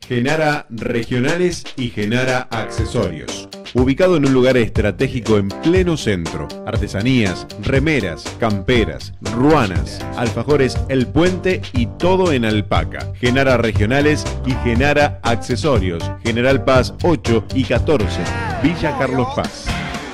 Genara Regionales y Genara Accesorios. Ubicado en un lugar estratégico en pleno centro. Artesanías, remeras, camperas, ruanas, alfajores El Puente y todo en alpaca. Genara Regionales y Genara Accesorios. General Paz 8 y 14. Villa Carlos Paz.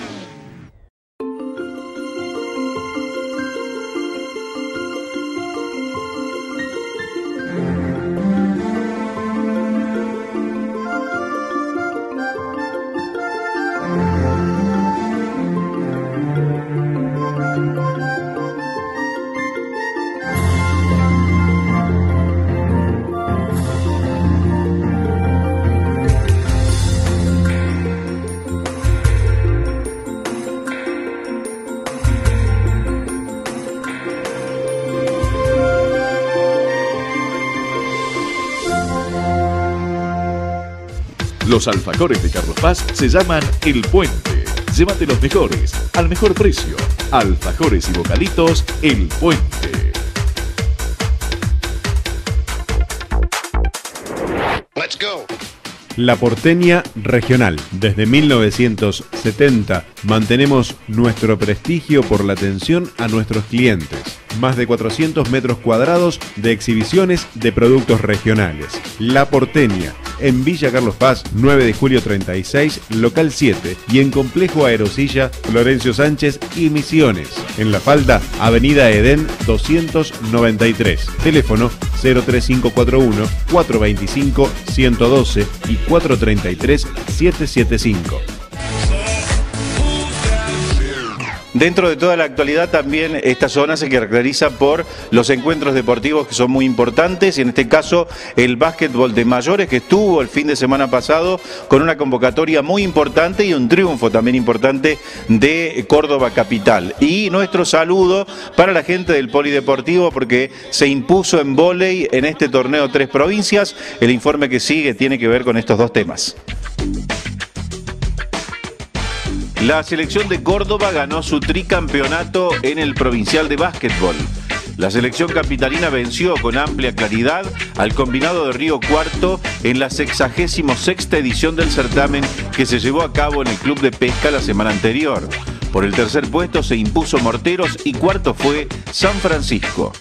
Los alfajores de Carlos Paz se llaman El Puente. Llévate los mejores, al mejor precio. Alfajores y bocaditos El Puente. Let's go. La Porteña Regional. Desde 1970 mantenemos nuestro prestigio por la atención a nuestros clientes. Más de 400 metros cuadrados de exhibiciones de productos regionales. La Porteña, en Villa Carlos Paz, 9 de julio 36, local 7, y en Complejo Aerosilla, Florencio Sánchez y Misiones. En La Falda, Avenida Edén 293. Teléfono 03541 425 112 y 433 775. Dentro de toda la actualidad también esta zona se caracteriza por los encuentros deportivos que son muy importantes, y en este caso el básquetbol de mayores, que estuvo el fin de semana pasado con una convocatoria muy importante y un triunfo también importante de Córdoba Capital. Y nuestro saludo para la gente del Polideportivo, porque se impuso en vóley en este torneo Tres Provincias. El informe que sigue tiene que ver con estos dos temas. La selección de Córdoba ganó su tricampeonato en el provincial de básquetbol. La selección capitalina venció con amplia claridad al combinado de Río Cuarto en la 66ª edición del certamen que se llevó a cabo en el Club de Pesca la semana anterior. Por el tercer puesto se impuso Morteros y cuarto fue San Francisco.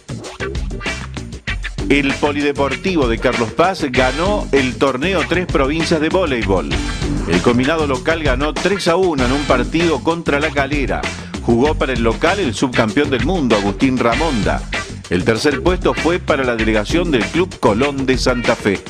El Polideportivo de Carlos Paz ganó el torneo Tres Provincias de voleibol. El combinado local ganó 3-1 en un partido contra La Calera. Jugó para el local el subcampeón del mundo, Agustín Ramonda. El tercer puesto fue para la delegación del Club Colón de Santa Fe.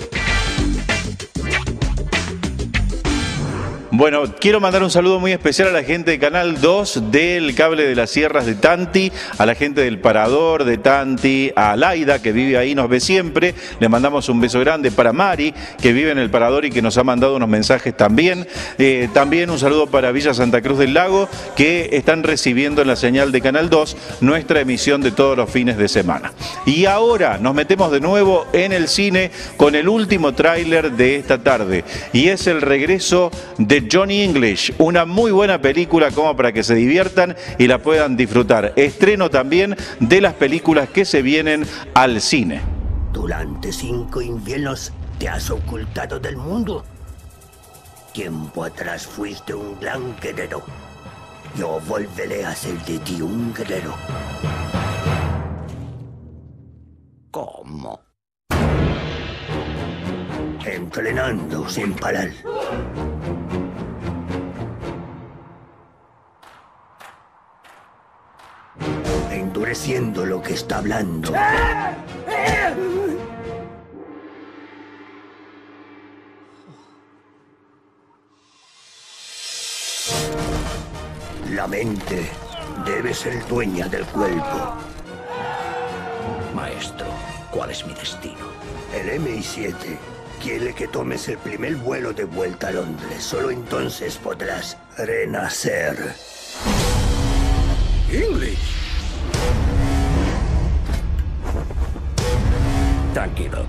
Bueno, quiero mandar un saludo muy especial a la gente de Canal 2 del Cable de las Sierras de Tanti, a la gente del Parador de Tanti, a Laida, que vive ahí, nos ve siempre. Le mandamos un beso grande para Mari, que vive en el Parador y que nos ha mandado unos mensajes también. También un saludo para Villa Santa Cruz del Lago, que están recibiendo en la señal de Canal 2 nuestra emisión de todos los fines de semana. Y ahora nos metemos de nuevo en el cine con el último tráiler de esta tarde, y es el regreso de Johnny English, una muy buena película como para que se diviertan y la puedan disfrutar. Estreno también de las películas que se vienen al cine. Durante 5 inviernos te has ocultado del mundo. Tiempo atrás fuiste un gran guerrero. Yo volveré a hacer de ti un guerrero. ¿Cómo? Entrenando sin parar. Endureciendo lo que está hablando. La mente debe ser dueña del cuerpo. Maestro, ¿cuál es mi destino? El MI7 quiere que tomes el primer vuelo de vuelta a Londres. Solo entonces podrás renacer. English. Tranquilo.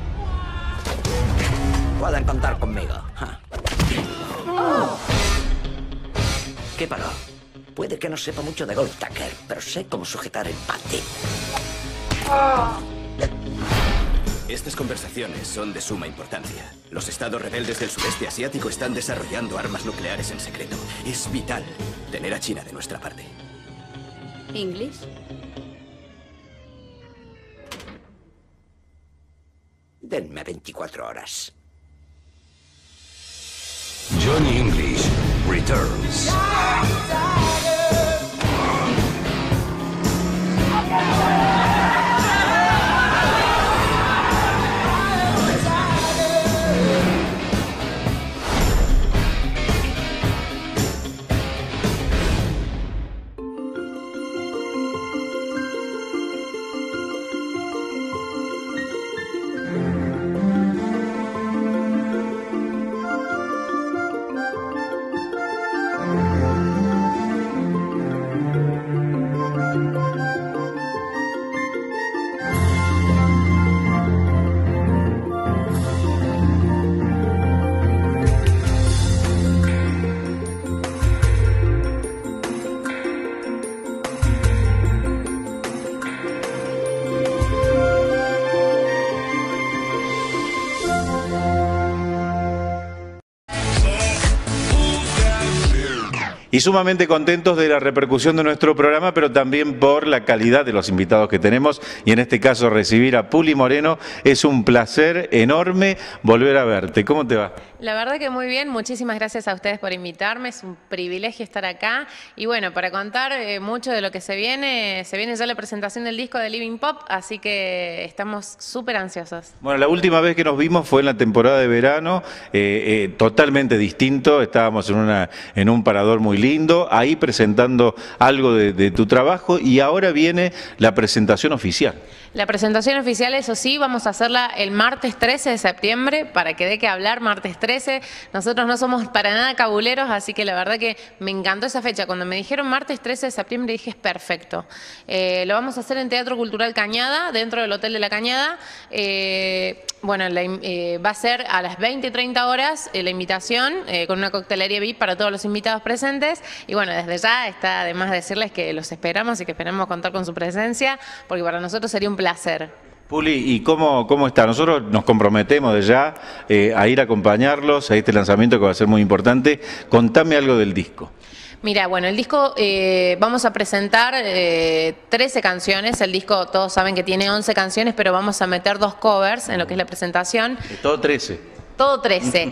Pueden contar conmigo. ¿Qué paró? Puede que no sepa mucho de golf, Tucker, pero sé cómo sujetar el patín. Estas conversaciones son de suma importancia. Los estados rebeldes del sudeste asiático están desarrollando armas nucleares en secreto. Es vital tener a China de nuestra parte. ¿English? Denme 24 horas. Johnny English returns. Y sumamente contentos de la repercusión de nuestro programa, pero también por la calidad de los invitados que tenemos. Y en este caso recibir a Puli Moreno es un placer enorme volver a verte. ¿Cómo te va? La verdad que muy bien, muchísimas gracias a ustedes por invitarme, es un privilegio estar acá. Y bueno, para contar mucho de lo que se viene ya la presentación del disco de Living Pop, así que estamos súper ansiosos. Bueno, la última vez que nos vimos fue en la temporada de verano, totalmente distinto, estábamos en un parador muy lindo, ahí presentando algo de tu trabajo, y ahora viene la presentación oficial. La presentación oficial, eso sí, vamos a hacerla el martes 13 de septiembre, para que dé que hablar, martes 13. Nosotros no somos para nada cabuleros, así que la verdad que me encantó esa fecha. Cuando me dijeron martes 13 de septiembre dije, es perfecto. Lo vamos a hacer en Teatro Cultural Cañada, dentro del Hotel de la Cañada. Bueno, va a ser a las 20:30 horas la invitación, con una coctelería VIP para todos los invitados presentes. Y bueno, desde ya está además decirles que los esperamos y que esperamos contar con su presencia, porque para nosotros sería un placer. Puli, ¿y cómo está? Nosotros nos comprometemos de ya a ir a acompañarlos a este lanzamiento que va a ser muy importante. Contame algo del disco. Mira, bueno, el disco vamos a presentar 13 canciones. El disco todos saben que tiene 11 canciones, pero vamos a meter 2 covers en lo que es la presentación. Todo 13. Todo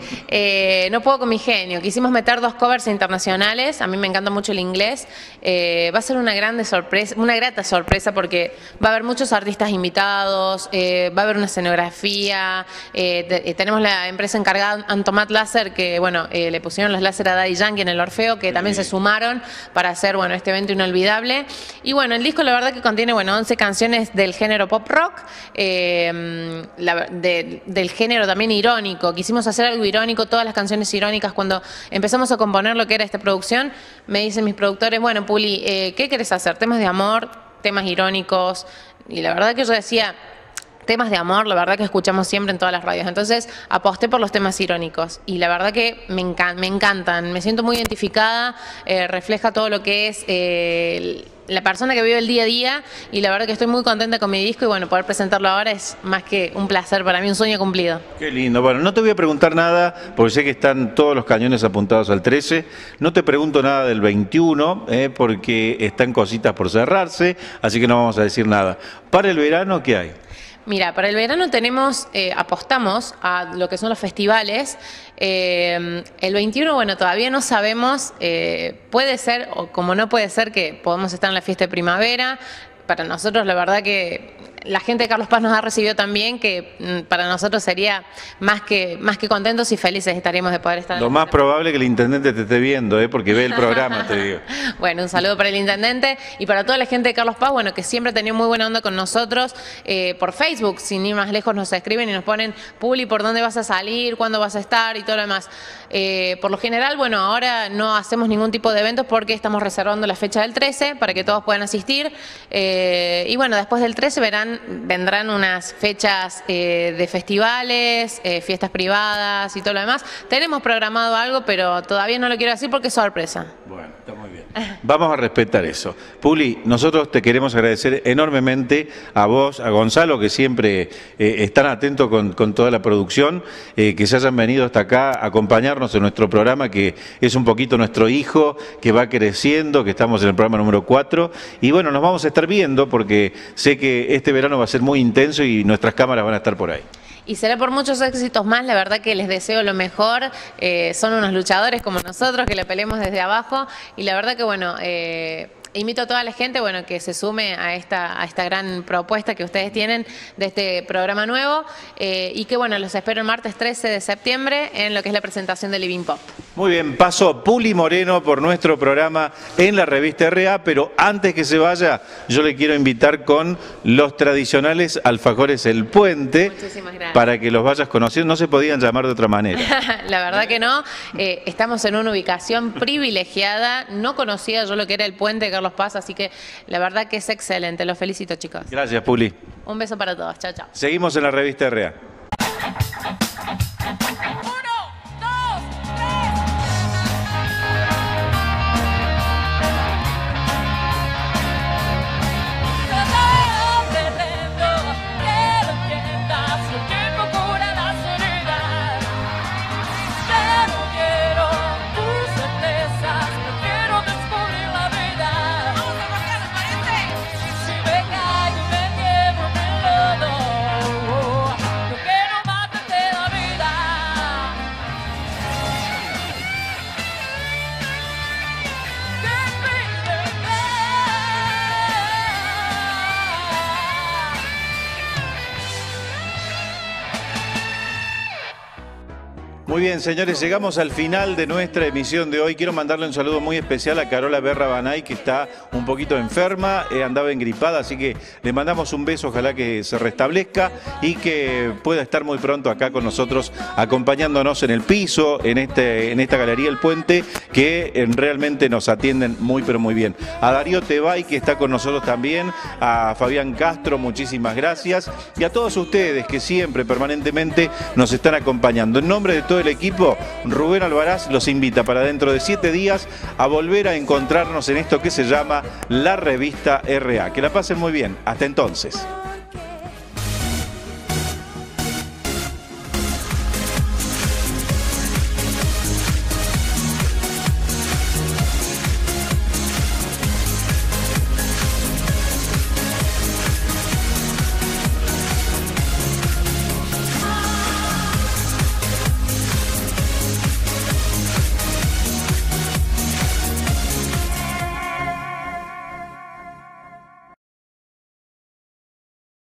13. No puedo con mi genio. Quisimos meter 2 covers internacionales. A mí me encanta mucho el inglés. Va a ser una grata sorpresa, porque va a haber muchos artistas invitados, va a haber una escenografía. Tenemos la empresa encargada, Antomat Láser, que bueno, le pusieron los láser a Daddy Yankee en el Orfeo, que también se sumaron para hacer bueno, este evento inolvidable. Y bueno, el disco la verdad que contiene 11 canciones del género pop rock, del género también irónico. Quisimos hacer algo irónico, todas las canciones irónicas. Cuando empezamos a componer lo que era esta producción, me dicen mis productores, bueno, Puli, ¿qué querés hacer? ¿Temas de amor? ¿Temas irónicos? Y la verdad que yo decía, temas de amor, la verdad que escuchamos siempre en todas las radios. Entonces aposté por los temas irónicos y la verdad que me encantan. Me siento muy identificada, refleja todo lo que es la persona que vive el día a día, y la verdad que estoy muy contenta con mi disco, y bueno, poder presentarlo ahora es más que un placer para mí, un sueño cumplido. Qué lindo. Bueno, no te voy a preguntar nada porque sé que están todos los cañones apuntados al 13. No te pregunto nada del 21 porque están cositas por cerrarse, así que no vamos a decir nada. Para el verano, ¿qué hay? Mira, para el verano tenemos, apostamos a lo que son los festivales. El 21, bueno, todavía no sabemos, puede ser o como no puede ser que podamos estar en la fiesta de primavera. Para nosotros la verdad que la gente de Carlos Paz nos ha recibido también, que para nosotros sería más que contentos y felices estaríamos de poder estar. Lo más probable es que el intendente te esté viendo, porque ve el programa, te digo. Bueno, un saludo para el intendente y para toda la gente de Carlos Paz, bueno, que siempre ha tenido muy buena onda con nosotros. Por Facebook, sin ir más lejos, nos escriben y nos ponen, Puli, ¿por dónde vas a salir? ¿Cuándo vas a estar? Y todo lo demás. Por lo general, bueno, ahora no hacemos ningún tipo de eventos porque estamos reservando la fecha del 13 para que todos puedan asistir. Y bueno, después del 13 vendrán unas fechas de festivales, fiestas privadas y todo lo demás. Tenemos programado algo, pero todavía no lo quiero decir porque es sorpresa. Bueno, está muy bien. Vamos a respetar eso. Puli, nosotros te queremos agradecer enormemente a vos, a Gonzalo, que siempre están atentos con toda la producción, que se hayan venido hasta acá a acompañarnos en nuestro programa, que es un poquito nuestro hijo, que va creciendo, que estamos en el programa número 4. Y bueno, nos vamos a estar viendo porque sé que este verano va a ser muy intenso y nuestras cámaras van a estar por ahí. Y será por muchos éxitos más, la verdad que les deseo lo mejor, son unos luchadores como nosotros que le peleemos desde abajo y la verdad que bueno, invito a toda la gente bueno, que se sume a esta gran propuesta que ustedes tienen de este programa nuevo y que bueno, los espero el martes 13 de septiembre en lo que es la presentación de Living Pop. Muy bien, pasó Puli Moreno por nuestro programa en la revista RA, pero antes que se vaya, yo le quiero invitar con los tradicionales alfajores El Puente. Muchísimas gracias. Para que los vayas conociendo, no se podían llamar de otra manera. La verdad que no, estamos en una ubicación privilegiada, no conocía yo lo que era el Puente de Carlos Paz, así que la verdad que es excelente, los felicito chicos. Gracias, Puli. Un beso para todos, chao, chao. Seguimos en la revista RA. Muy bien, señores, llegamos al final de nuestra emisión de hoy. Quiero mandarle un saludo muy especial a Carola Berra Banay, que está un poquito enferma, andaba engripada, así que le mandamos un beso, ojalá que se restablezca y que pueda estar muy pronto acá con nosotros, acompañándonos en el piso, en esta galería El Puente, que realmente nos atienden muy, pero muy bien. A Darío Tebay, que está con nosotros también, a Fabián Castro, muchísimas gracias, y a todos ustedes que siempre, permanentemente, nos están acompañando. En nombre de todo el equipo, Rubén Alvaraz los invita para dentro de 7 días a volver a encontrarnos en esto que se llama la revista RA. Que la pasen muy bien. Hasta entonces.